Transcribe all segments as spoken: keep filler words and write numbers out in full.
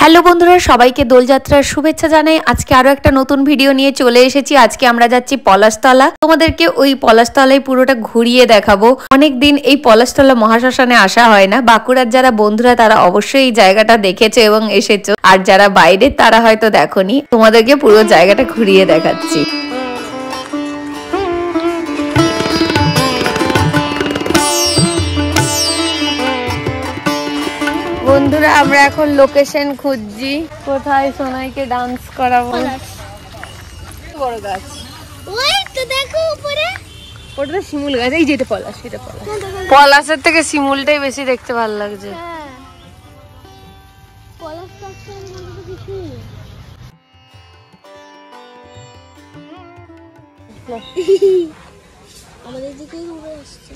Hello বন্ধুরা, সবাইকে দোলযাত্রার শুভেচ্ছা জানাই। আজকে আরো একটা নতুন ভিডিও নিয়ে চলে এসেছি। আজকে আমরা যাচ্ছি পলাশতলা। তোমাদেরকে ওই পলাশতলায় পুরোটা ঘুরিয়ে দেখাবো। অনেকদিন এই পলাশতলা মহাশ্মশানে আসা হয় না। বাঁকুড়ার যারা বন্ধুরা তারা অবশ্যই এই জায়গাটা দেখেছো এবং এসেছো, আর যারা বাইরে তারা হয়তো দেখোনি। তোমাদেরকে পুরো জায়গাটা ঘুরিয়ে দেখাচ্ছি। বন্ধুরা, আমরা এখন লোকেশন খুঁজছি কোথায় সোনাইকে ডান্স করাবো। বড় গাছ ওই তো দেখো উপরে, ওটা তো শিমুল গাছ। এই যে এটা পলাশ, এটা পলাশ। পলাশের থেকে শিমুলটাই বেশি দেখতে ভালো লাগছে। পলাশ গাছটা কিছু আমাদের দিকে ঘুরে আসছে।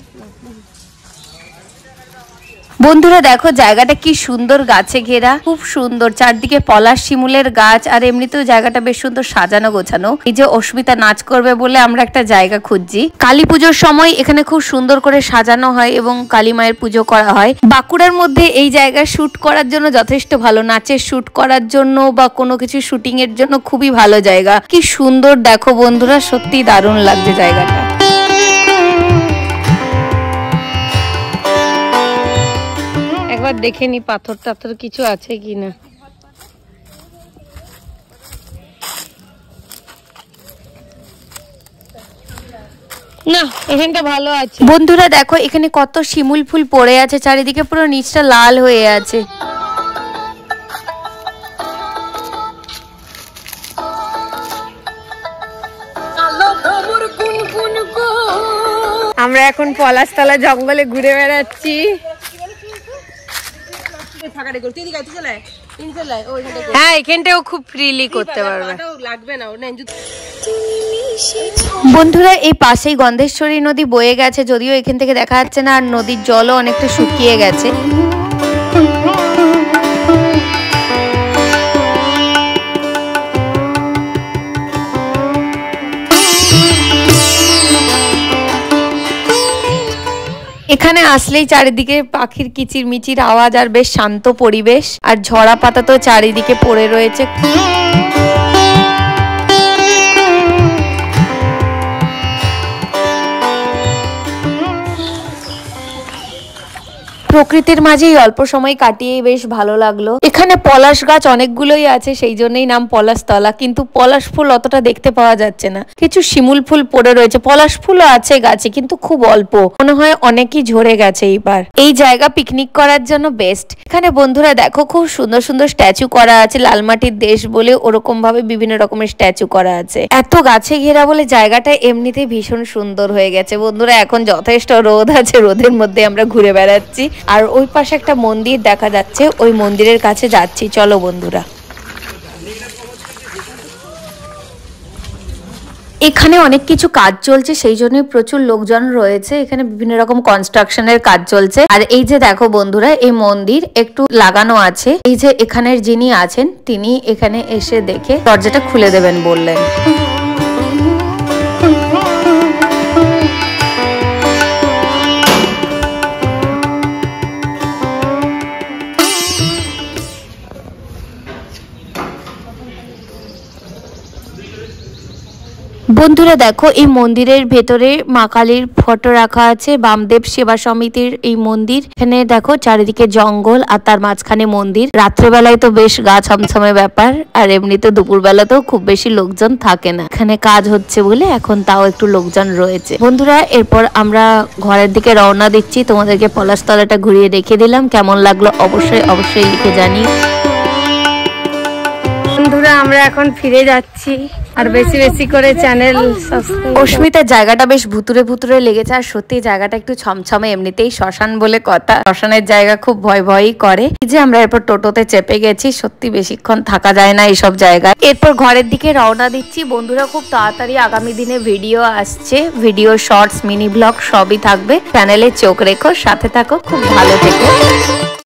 বন্ধুরা দেখো জায়গাটা কি সুন্দর, গাছে ঘেরা, খুব সুন্দর। চারদিকে পলাশ শিমুলের গাছ, আর এমনিতেও জায়গাটা বেশ সুন্দর সাজানো গোছানো। এই যে অস্মিতা নাচ করবে বলে আমরা একটা জায়গা খুঁজছি। কালী পুজোর সময় এখানে খুব সুন্দর করে সাজানো হয় এবং কালী মায়ের পুজো করা হয়। বাঁকুড়ার মধ্যে এই জায়গা শুট করার জন্য যথেষ্ট ভালো, নাচের শুট করার জন্য বা কোনো কিছু শুটিং এর জন্য খুবই ভালো জায়গা। কি সুন্দর দেখো বন্ধুরা, সত্যি দারুণ লাগছে জায়গাটা। একবার দেখে নি পাথর টাথর কিছু আছে কিনা। না, এখানটা ভালো আছে। বন্ধুরা দেখো এখানে কত শিমুল ফুল পড়ে আছে চারিদিকে, পুরো নিচটা লাল হয়ে আছে। আমরা এখন পলাশতলা জঙ্গলে ঘুরে বেড়াচ্ছি। হ্যাঁ, এখানটাও খুব ফ্রিলি করতে পারবে। বন্ধুরা এই পাশেই গন্ধেশ্বরী নদী বয়ে গেছে, যদিও এখান থেকে দেখা যাচ্ছে না, আর নদীর জলও অনেকটা শুকিয়ে গেছে। এখানে আসলেই চারিদিকে পাখির কিচির মিচির আওয়াজ, আর বেশ শান্ত পরিবেশ, আর ঝরা পাতা তো চারিদিকে পড়ে রয়েছে। প্রকৃতির মাঝেই অল্প সময় কাটিয়ে বেশ ভালো লাগলো। এখানে পলাশ গাছ অনেকগুলোই আছে, সেই জন্যই নাম পলাশতলা। কিন্তু পলাশ ফুল অতটা দেখতে পাওয়া যাচ্ছে না, কিছু শিমুল ফুল পড়ে রয়েছে। পলাশ ফুলও আছে গাছে, কিন্তু খুব অল্প, মনে হয় অনেকই ঝরে গেছে এইবার। এই জায়গা পিকনিক করার জন্য বেস্ট। এখানে বন্ধুরা দেখো খুব সুন্দর সুন্দর স্ট্যাচু করা আছে, লাল মাটির দেশ বলে ওরকম ভাবে বিভিন্ন রকমের স্ট্যাচু করা আছে। এত গাছে ঘেরা বলে জায়গাটা এমনিতেই ভীষণ সুন্দর হয়ে গেছে। বন্ধুরা এখন যথেষ্ট রোদ আছে, রোদের মধ্যে আমরা ঘুরে বেড়াচ্ছি। আর ওই পাশে একটা মন্দির দেখা যাচ্ছে, ওই মন্দিরের কাছে যাচ্ছি। চলো বন্ধুরা, এখানে অনেক কিছু কাজ চলছে, সেই জন্যই প্রচুর লোকজন রয়েছে। এখানে বিভিন্ন রকম কনস্ট্রাকশনের কাজ চলছে। আর এই যে দেখো বন্ধুরা, এই মন্দির একটু লাগানো আছে। এই যে এখানের যিনি আছেন তিনি এখানে এসে দেখে দরজাটা খুলে দেবেন বললেন। বন্ধুরা দেখো এই মন্দিরের ভেতরে মা কালীর ফটো রাখা আছে। বামদেব সেবা সমিতির এই মন্দির। এখানে দেখো চারিদিকে জঙ্গল, আর তার মাঝখানে মন্দির। রাত্রেবেলায় তো বেশ গা ছমছমে ব্যাপার, আর এমনিতে দুপুর বেলাতেও খুব বেশি লোকজন থাকে না। এখানে কাজ হচ্ছে বলে এখন তাও একটু লোকজন রয়েছে। বন্ধুরা এরপর আমরা ঘরের দিকে রওনা দিচ্ছি। তোমাদেরকে পলাশতলাটা ঘুরিয়ে দেখিয়ে দিলাম। কেমন লাগলো অবশ্যই অবশ্যই লিখে জানি। বন্ধুরা আমরা এখন ফিরে যাচ্ছি, আর বেশি বেশি করে চ্যানেল সাবস্ক্রাইব। অস্মিতার জায়গাটা বেশ ভুতুরে ভুতুরে লেগেছে, আর সত্যি জায়গাটা একটু ছমছমে। এমনিতেই শ্মশান বলে কথা, শ্মশানের জায়গা খুব ভয় ভয়ই করে। এই যে আমরা এরপর টোটোতে চেপে গেছি, সত্যি বেশিক্ষণ থাকা যায় না এইসব জায়গায়। এরপর ঘরের দিকে রওনা দিচ্ছি। বন্ধুরা খুব তাড়াতাড়ি আগামী দিনে ভিডিও আসছে, ভিডিও শর্টস মিনি ব্লগ সবই থাকবে। চ্যানেলে চোখ রেখো, সাথে থাকো, খুব ভালো থেকো।